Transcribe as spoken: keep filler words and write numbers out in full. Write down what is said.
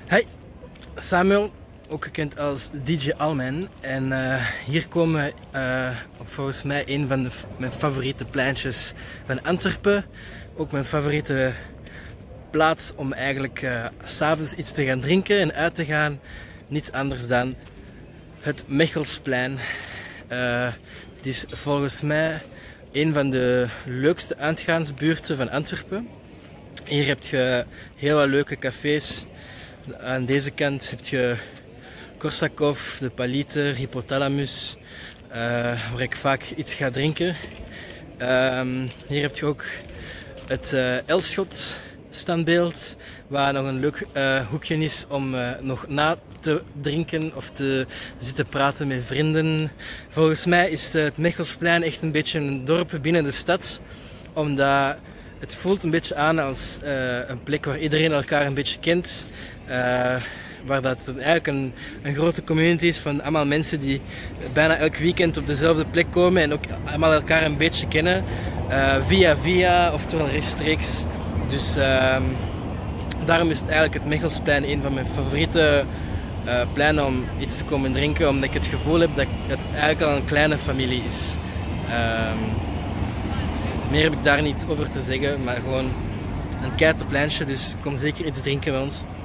Hey, Samuel, ook gekend als D J Alman. En uh, hier komen we uh, op volgens mij een van de, mijn favoriete pleintjes van Antwerpen. Ook mijn favoriete plaats om eigenlijk uh, 's avonds iets te gaan drinken en uit te gaan. Niets anders dan het Mechelsplein. Uh, het is volgens mij een van de leukste uitgaansbuurten van Antwerpen. Hier heb je heel wat leuke cafés. Aan deze kant heb je Korsakov, de Paliter, Hypothalamus, uh, waar ik vaak iets ga drinken. Uh, hier heb je ook het uh, Elschot standbeeld, waar nog een leuk uh, hoekje is om uh, nog na te drinken of te zitten praten met vrienden. Volgens mij is het Mechelsplein echt een beetje een dorp binnen de stad, omdat het voelt een beetje aan als uh, een plek waar iedereen elkaar een beetje kent. Uh, waar dat eigenlijk een, een grote community is van allemaal mensen die bijna elk weekend op dezelfde plek komen en ook allemaal elkaar een beetje kennen. Uh, via via, oftewel rechtstreeks. Dus uh, daarom is het eigenlijk het Mechelsplein een van mijn favoriete uh, pleinen om iets te komen drinken. Omdat ik het gevoel heb dat het eigenlijk al een kleine familie is. Uh, meer heb ik daar niet over te zeggen, maar gewoon een keiterpleintje. Dus kom zeker iets drinken bij ons.